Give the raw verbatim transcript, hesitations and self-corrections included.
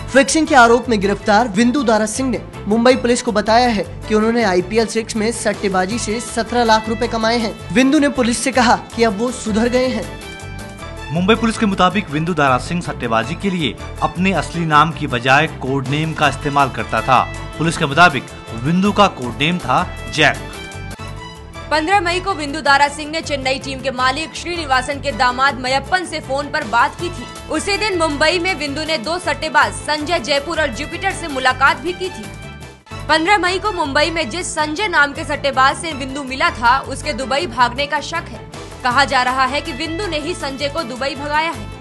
Fixing के आरोप में गिरफ्तार विंदू दारा सिंह ने मुंबई पुलिस को बताया है कि उन्होंने आई पी एल सिक्स में सट्टेबाजी से सत्रह लाख रुपए कमाए हैं। विंदू ने पुलिस से कहा कि अब वो सुधर गए हैं। मुंबई पुलिस के मुताबिक विंदू दारा सिंह सट्टेबाजी के लिए अपने असली नाम की बजाय कोड नेम का इस्तेमाल करता था। पुलिस के मुताबिक विंदू का कोड नेम था जैक। पंद्रह मई को विंदू दारा सिंह ने चेन्नई टीम के मालिक श्रीनिवासन के दामाद मयप्पन से फोन पर बात की थी। उसी दिन मुंबई में विंदू ने दो सट्टेबाज संजय जयपुर और जुपिटर से मुलाकात भी की थी। पंद्रह मई को मुंबई में जिस संजय नाम के सट्टेबाज से विंदू मिला था, उसके दुबई भागने का शक है। कहा जा रहा है कि विंदू ने ही संजय को दुबई भगाया है।